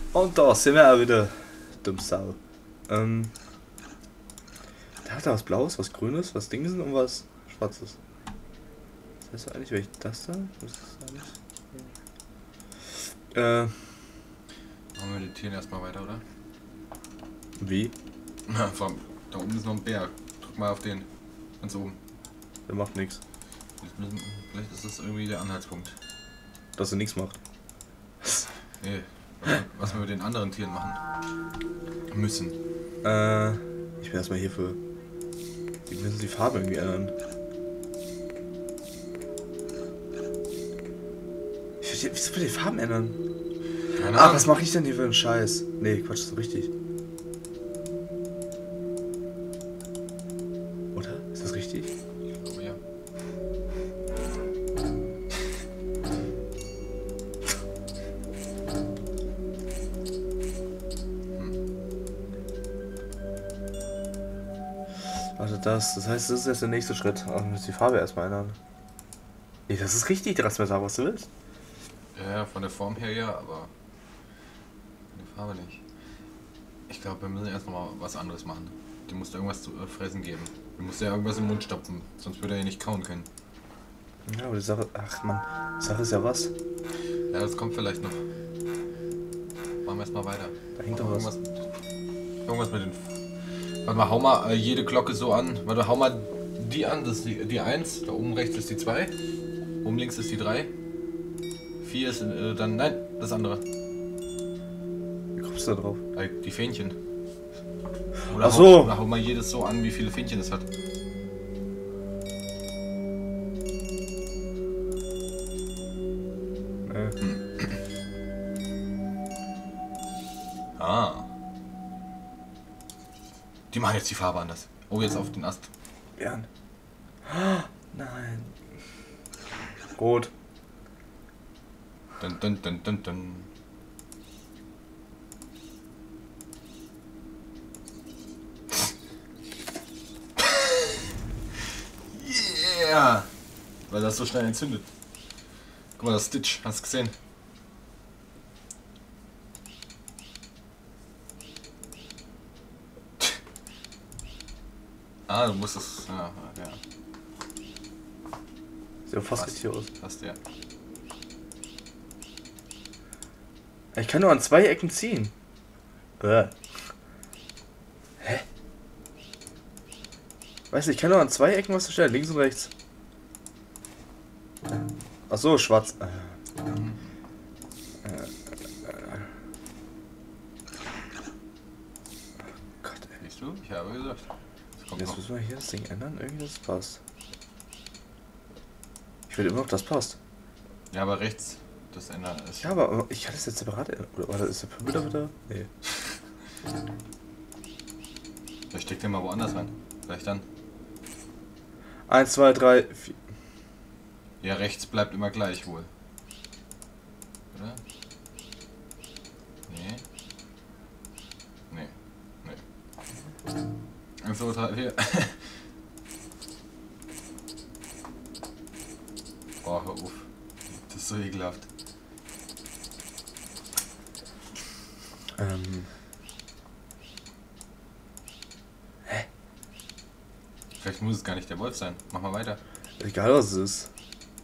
Und da sind wir auch wieder. Dumm Sau. Der hat da was Blaues, was Grünes, was Dingsen und was Schwarzes. Das heißt eigentlich, welches das da? Was ist das alles? Machen wir die Tiere erstmal weiter, oder? Wie? Na, da oben ist noch ein Bär. Drück mal auf den. Ganz oben. Der macht nichts. Vielleicht ist das irgendwie der Anhaltspunkt. Dass er nichts macht. Nee, was wir mit den anderen Tieren machen müssen. Ich bin erstmal hier für. Die müssen die Farbe irgendwie ändern. Wieso will die Farben ändern? Keine Ah, Ahnung. was mache ich denn hier für einen Scheiß? Nee, Quatsch, ist doch richtig. Oder? Ist das richtig? Ich glaube ja. Warte, das heißt, das ist jetzt der nächste Schritt. Ah, du musst die Farbe erstmal ändern. Nee, das ist richtig, du kannst mir sagen, was du willst. Ja, von der Form her ja, aber von der Farbe nicht. Ich glaube, wir müssen erst mal was anderes machen. Dem musst du irgendwas zu fressen geben. Du musst ja irgendwas im Mund stopfen, sonst würde er ja nicht kauen können. Ja, aber die Sache. Ach man, die Sache ist ja was. Ja, das kommt vielleicht noch. Machen wir erstmal weiter. Da hängt Machen doch wir was. Irgendwas mit den. Warte mal, hau mal jede Glocke so an. Warte, hau mal die an, das ist die 1. Da oben rechts ist die 2. Oben links ist die 3. 4 ist dann. Nein, das andere. Wie kommst du da drauf? Die Fähnchen. Ach so. Oder hau mal jedes so an, wie viele Fähnchen es hat. Ah. Die machen jetzt die Farbe anders. Oh, jetzt auf den Ast. Bären. Ah, nein. Rot. Dun, dun, dun, dun, dun. Yeah! Weil das so schnell entzündet. Guck mal, das Stitch, hast du gesehen? Ah, du musst es. Ja, ja. Sieht ja fast richtig aus. Fast, ja. Ich kann nur an 2 Ecken ziehen. Hä? Weißt du, ich kann nur an 2 Ecken was stellen, links und rechts. Ach so, schwarz. Gott, ey. Siehst du? Ich habe gesagt. Das kommt Jetzt noch. müssen wir hier das Ding ändern, irgendwie das passt. Ich will immer noch, das passt. Ja, aber rechts. Das ändert ist. Ja, aber ich kann das jetzt separat. Oder ist der Pimmel da wieder? Nee. Vielleicht steckt den mal woanders rein. Vielleicht dann. 1, 2, 3, 4. Ja, rechts bleibt immer gleich wohl. Oder? Nee. Nee. Nee. 1, 2, 3, 4. Boah, hör auf. Das ist so ekelhaft. Vielleicht muss es gar nicht der Wolf sein. Mach mal weiter. Egal was es ist.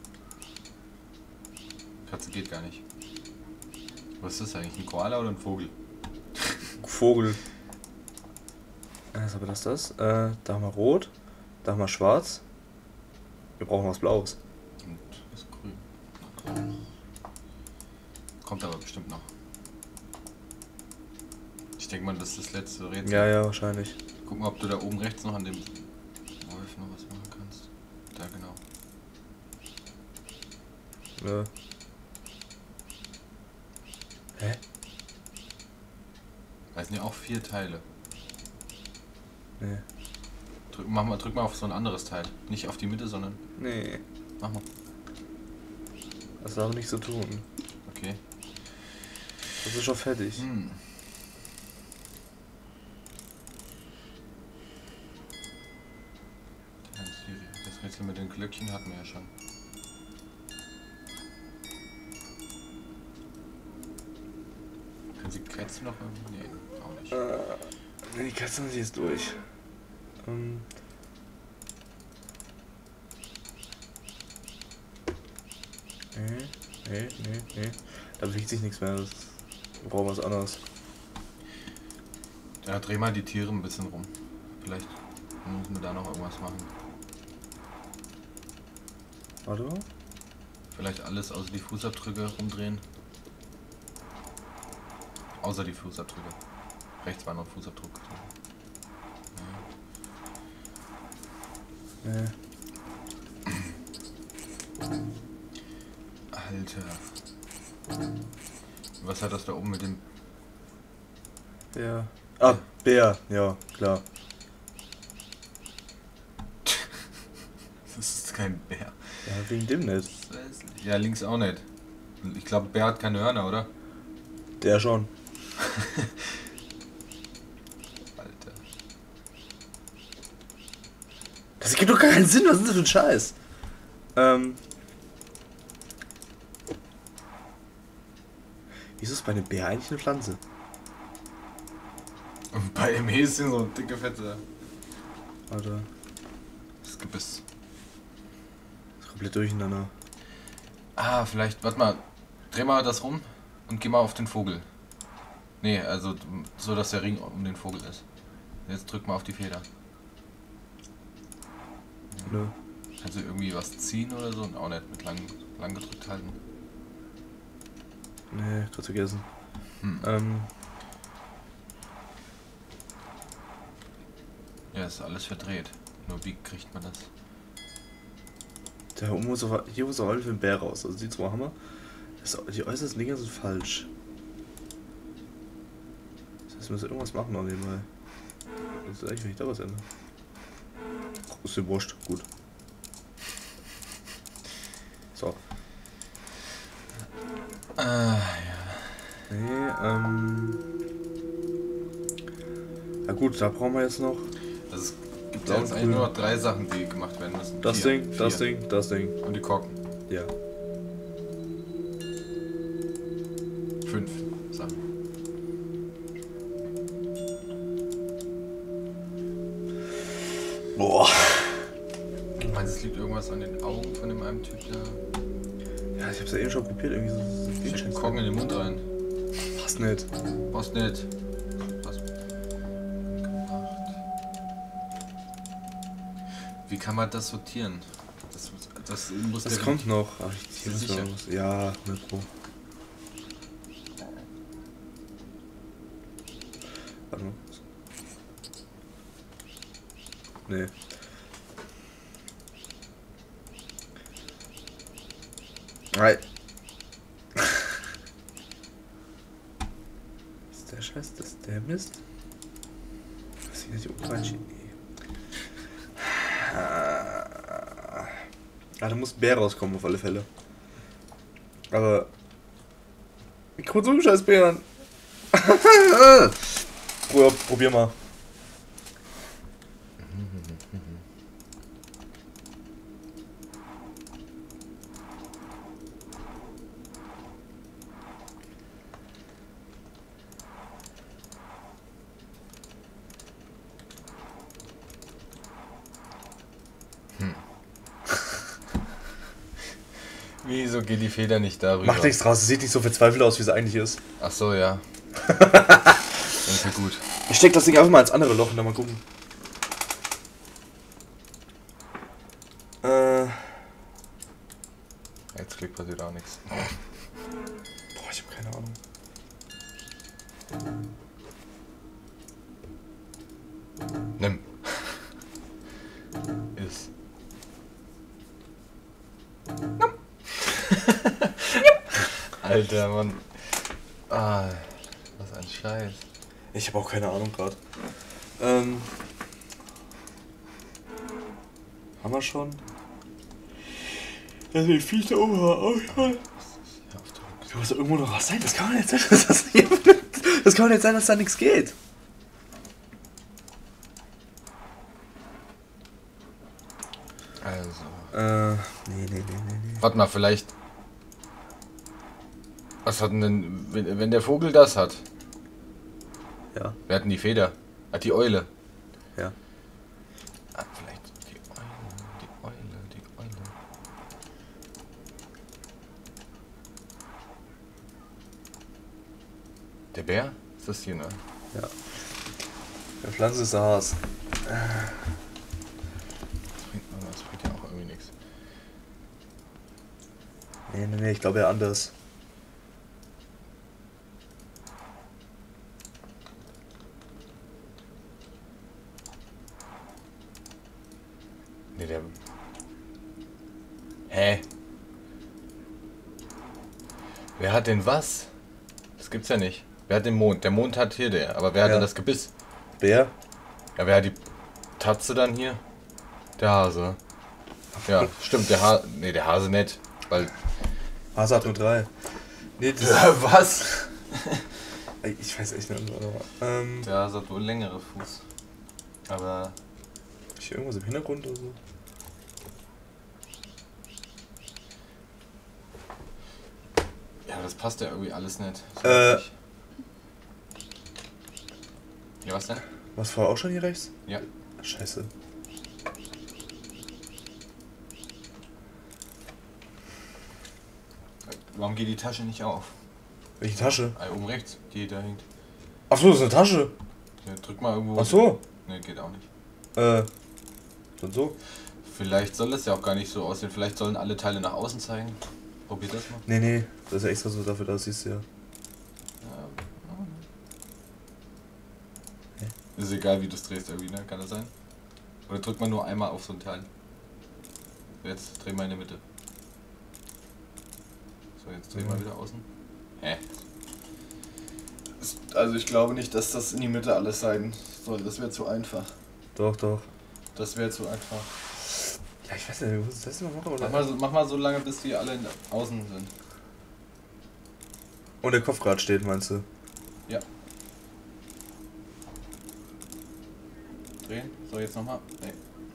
Katze geht gar nicht. Was ist das eigentlich? Ein Koala oder ein Vogel? Vogel. Was ist aber das? Da haben wir rot. Da haben wir schwarz. Wir brauchen was Blaues. Und das grün. Kommt aber bestimmt noch. Ich denke mal, das ist das letzte Rätsel. Ja, ja, wahrscheinlich. Guck mal, ob du da oben rechts noch an dem Wolf noch was machen kannst. Da genau. Ja. Hä? Da sind ja auch 4 Teile. Nee. Drück mal auf so ein anderes Teil. Nicht auf die Mitte, sondern. Nee. Mach mal. Das darf nichts zu tun. Okay. Das ist schon fertig. Das Rätsel mit den Glöckchen hatten wir ja schon. Können Sie Kätzchen noch irgendwie? Nee, auch nicht. Ne, die Katze ist jetzt durch. Nee. Da bewegt sich nichts mehr. Wir brauchen was anderes. Ja, dreh mal die Tiere ein bisschen rum. Vielleicht müssen wir da noch irgendwas machen. Warte mal. Vielleicht alles außer die Fußabdrücke rumdrehen. Außer die Fußabdrücke. Rechts war noch ein Fußabdruck. Ja. Nee. Alter. Was hat das da oben mit dem... Bär. Ah, Bär. Ja, klar. Das ist kein Bär. Ja, wegen dem nicht. Ja, links auch nicht. Ich glaube, Bär hat keine Hörner, oder? Der schon. Alter. Das gibt doch gar keinen Sinn. Was ist das für ein Scheiß? Wieso ist bei einem Bär eigentlich eine Pflanze? Und bei dem Häschen so ein dicke Fette. Warte. Das Gebiss. Das ist komplett durcheinander. Ah, vielleicht, warte mal. Dreh mal das rum und geh mal auf den Vogel. Nee, also so, dass der Ring um den Vogel ist. Jetzt drück mal auf die Feder. Nö. Kannst du irgendwie was ziehen oder so? Und auch nicht mit lang gedrückt halten. Nee, kurz vergessen. Ja, ist alles verdreht. Nur wie kriegt man das? Hier muss auf alle Fälle ein Bär raus. Also die zwei Hammer. Die äußersten Dinger sind falsch. Das heißt, wir müssen irgendwas machen noch nebenbei. Das ist eigentlich, wenn ich da was ändere. Ist dir wurscht. Gut. So. Ja. Nee, ja gut, da brauchen wir jetzt noch. Also es gibt ja jetzt eigentlich nur noch 3 Sachen, die gemacht werden müssen. Das 4, Ding, 4. das Ding. Und die Korken. Ja. 5 Sachen. Boah. Ich meine, es liegt irgendwas an den Augen von dem einen Typ da. Ja, ich hab's ja eben schon probiert, irgendwie so. Steck den Korken in den Mund rein. Passt nicht. Passt nicht. Passt. Wie kann man das sortieren? Das kommt noch. Ach, Bist du sicher? Ja, mit Pro. Warte mal. Nee. Nein. Ist der Scheiß, das ist der Mist? Was ist hier oben reinschieben? Da muss ein Bär rauskommen auf alle Fälle. Aber. Kurz um scheiß Bären. Probier mal. Wieso geht die Feder nicht darüber? Macht nichts draus, es sieht nicht so verzweifelt aus, wie es eigentlich ist. Ach so, ja. Das ist ja gut. Ich steck das Ding einfach mal ins andere Loch und dann mal gucken. Rechtsklick passiert auch nichts. Boah, ich hab keine Ahnung. Nimm. Ist. Alter, Mann. Ah, was ein Scheiß. Ich habe auch keine Ahnung gerade. Haben wir schon? Das ist viel da oben. Da muss doch irgendwo noch was sein. Das kann doch nicht sein, das kann doch nicht sein, dass da nichts geht. Also. Nee. Warte mal, vielleicht. Was hat denn, wenn der Vogel das hat? Ja. Wir hatten die Feder. Ah, die Eule. Ja. Ah, vielleicht die Eule. Der Bär? Ist das hier, ne? Ja. Der Pflanze ist der Has. Das bringt ja auch irgendwie nichts. Nee, ich glaube ja anders. Nee, der... Hä? Wer hat denn was? Das gibt's ja nicht. Wer hat den Mond? Der Mond hat hier der, aber wer hat denn das Gebiss? Bär? Ja, wer hat die Tatze dann hier? Der Hase. Ja, stimmt, der Hase... Nee, der Hase nicht, weil... Hase hat nur 3. Nee, das Was? ich weiß echt nicht. Der Hase hat wohl längere Fuß. Aber... Ist hier irgendwas im Hintergrund oder so? Ja, das passt ja irgendwie alles nicht. Äh. Ja, was denn? Was vorher auch schon hier rechts? Ja. Scheiße. Warum geht die Tasche nicht auf? Welche Tasche? Ah, oben rechts, die da hängt. Achso, das ist eine Tasche. Ja, drück mal irgendwo. Achso. Ne, geht auch nicht. Und so? Vielleicht soll das ja auch gar nicht so aussehen. Vielleicht sollen alle Teile nach außen zeigen. Probier das mal. Nee, das ist ja extra so dafür, dass siehst du ja. Ist egal, wie du es drehst irgendwie, ne? Kann das sein? Oder drückt man nur einmal auf so ein Teil? Jetzt dreh mal in der Mitte. So, jetzt dreh mal wieder außen. Hä? Also ich glaube nicht, dass das in die Mitte alles sein soll. Das wäre zu einfach. Doch. Das wäre zu einfach. Ja, ich weiß nicht, wie muss das mal machen? Oder? Mach mal so lange, bis die alle außen sind. Und der Kopf gerade steht, meinst du? Ja. Drehen. So, jetzt nochmal. Nee.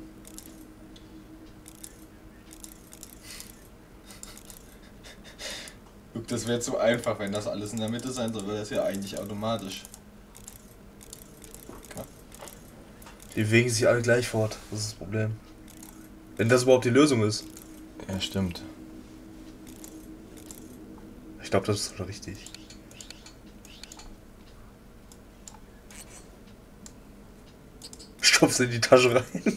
Guck, das wäre zu einfach, wenn das alles in der Mitte sein soll, weil das ja eigentlich automatisch. Ja. Die bewegen sich alle gleich fort, das ist das Problem. Wenn das überhaupt die Lösung ist. Ja, stimmt. Ich glaube, das ist schon richtig. Stopf's in die Tasche rein.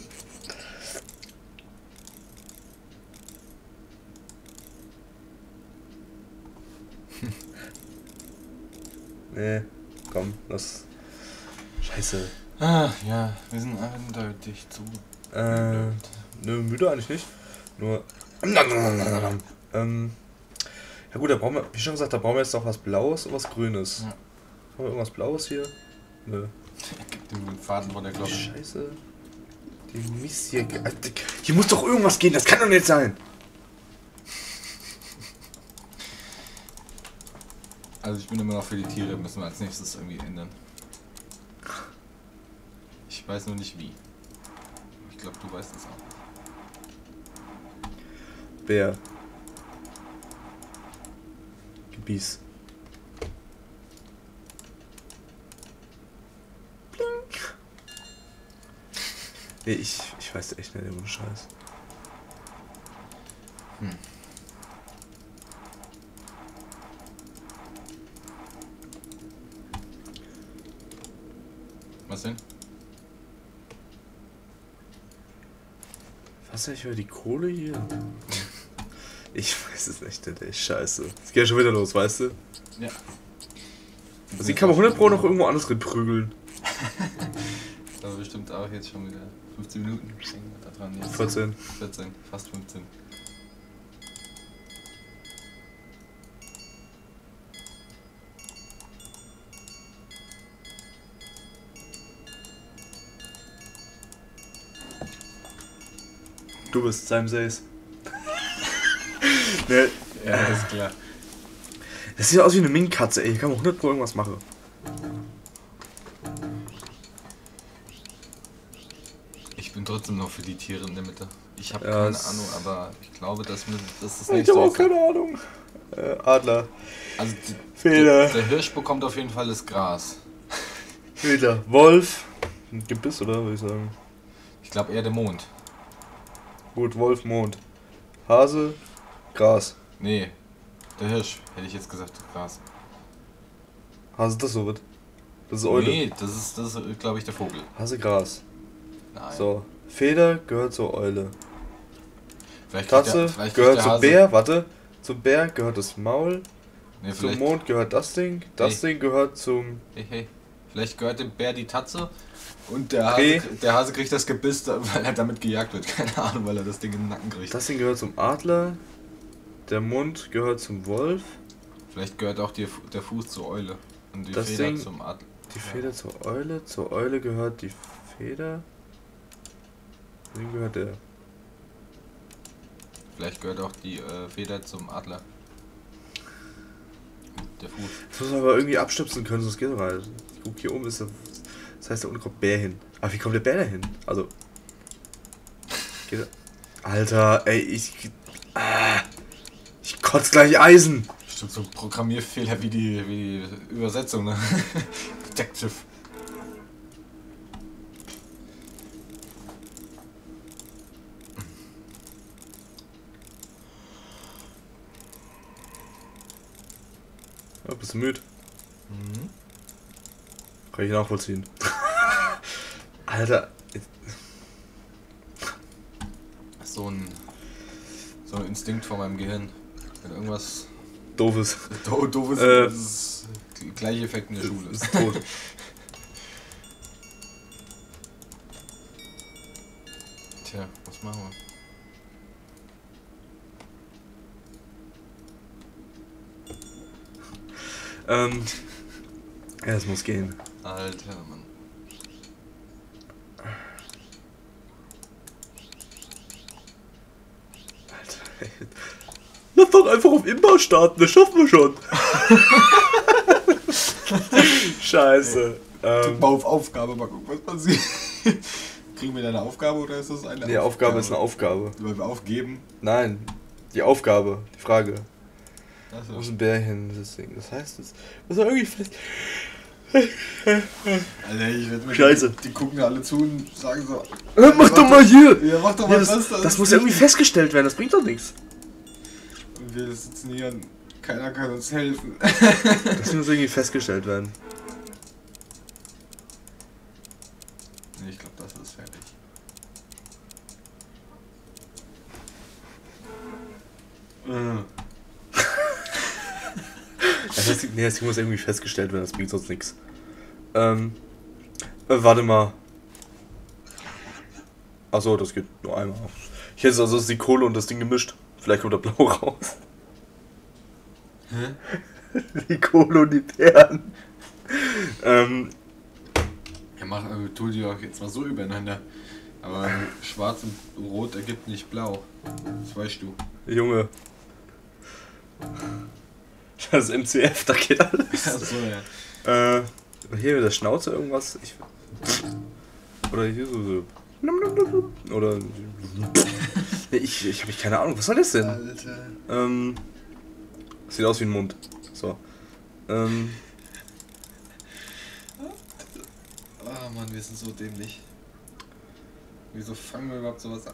Nee, komm, das. Scheiße. Ah, ja, wir sind eindeutig zu. Nö, müde eigentlich nicht. Nur. Ja gut, da brauchen wir, wie schon gesagt, da brauchen wir jetzt noch was Blaues und was Grünes. Ja. Haben wir irgendwas Blaues hier? Nö. Gib dem den Faden von der Glocke. Scheiße. Die Mist hier. Hier muss doch irgendwas gehen, das kann doch nicht sein. Also ich bin immer noch für die Tiere, müssen wir als nächstes irgendwie ändern. Ich weiß nur nicht wie. Ich glaube, du weißt es auch. Bär. Gebiss. Blink. Nee, ich weiß echt nicht, ohne Scheiß. Was denn? Was ich über die Kohle hier? Ich weiß es nicht, ey, scheiße. Es geht ja schon wieder los, weißt du? Ja. Also die kann man 100 Pro noch irgendwo anders prügeln. Aber bestimmt auch jetzt schon wieder 15 Minuten. Da dran jetzt. 14. 14, fast 15. Du bist Simon Says. Ne, Ja, ist klar. das sieht aus wie eine Minkkatze, ey. Hier kann man 100 Pro irgendwas machen. Ich bin trotzdem noch für die Tiere in der Mitte. Ich habe Ja, keine es- Ahnung, aber ich glaube, dass das Ich nicht habe so auch ist. keine Ahnung. Adler. Also Fehler. der Hirsch bekommt auf jeden Fall das Gras. Wieder Wolf. Ein Gebiss, oder? Würde ich sagen. Ich glaube eher der Mond. Gut, Wolf, Mond. Hase, Gras. Nee, der Hirsch, hätte ich jetzt gesagt, Gras. Hase, das so wird. Das ist Eule. Nee, das ist glaube ich, der Vogel. Hase, Gras. Nein. So. Feder gehört zur Eule. Vielleicht Tatze gehört zum Bär. Warte. Zum Bär gehört das Maul. Nee, zum Mond gehört das Ding. Das Ding gehört zum... Hey. Vielleicht gehört dem Bär die Tatze und der Hase kriegt das Gebiss, weil er damit gejagt wird. Keine Ahnung, weil er das Ding in den Nacken kriegt. Das Ding gehört zum Adler. Der Mund gehört zum Wolf. Vielleicht gehört auch der Fuß zur Eule. Und die das Feder Ding, zum Adler. Die Feder zur Eule. Zur Eule gehört die Feder. Wem gehört der? Vielleicht gehört auch die Feder zum Adler. Der Fuß. Das muss man aber irgendwie abstöpseln können, sonst geht es rein. Ich guck, hier oben ist der. Das heißt, da unten kommt Bär hin. Aber wie kommt der Bär da hin? Also. Geht er? Alter, ey, ich kotz gleich Eisen! Stimmt, so ein Programmierfehler wie die Übersetzung, ne? Detective. Ja, bist du müde? Mhm. Kann ich nachvollziehen. Alter. So ein Instinkt von meinem Gehirn. Wenn irgendwas Doofes. Doofes das ist gleiche Effekt in der Schule. Ist tot. Tja, was machen wir? Ja, es muss gehen. Alter, Mann. Alter, ey. Lass doch einfach auf Inbau starten, das schaffen wir schon. Scheiße. Bau auf Aufgabe, mal gucken, was passiert. Kriegen wir da eine Aufgabe oder ist das eine Die Aufgabe ist eine Aufgabe. Wollen wir aufgeben? Nein, die Aufgabe, die Frage. Achso. Wo ist ein Bär hin? Das heißt, das muss man irgendwie fest. Alter, ich werde mir Scheiße. Die gucken alle zu und sagen so. Mach doch mal hier! Ja, mach doch mal Ja, das muss irgendwie festgestellt werden, das bringt doch nichts. Und wir sitzen hier und keiner kann uns helfen. Das muss irgendwie festgestellt werden. Nee, ich glaube, das ist fertig. Das muss irgendwie festgestellt werden, das bringt sonst nichts. Warte mal. Achso, das geht nur einmal. Ich hätte also die Kohle und das Ding gemischt. Vielleicht kommt da blau raus. Hä? Die Kohle und die Beeren. Ja, tu die auch jetzt mal so übereinander. Aber schwarz und rot ergibt nicht blau. Das weißt du. Junge. Das ist MCF, da geht alles. Achso, ja. Hier mit der Schnauze irgendwas. Oder hier so. Oder. Ich habe keine Ahnung, was soll das denn? Alter. Sieht aus wie ein Mund. So. Ah, Mann, wir sind so dämlich. Wieso fangen wir überhaupt sowas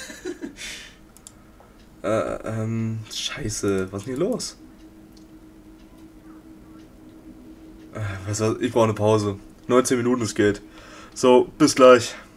an? Scheiße, was ist denn hier los? Weißt du was, ich brauche eine Pause. 19 Minuten, es geht. So, bis gleich.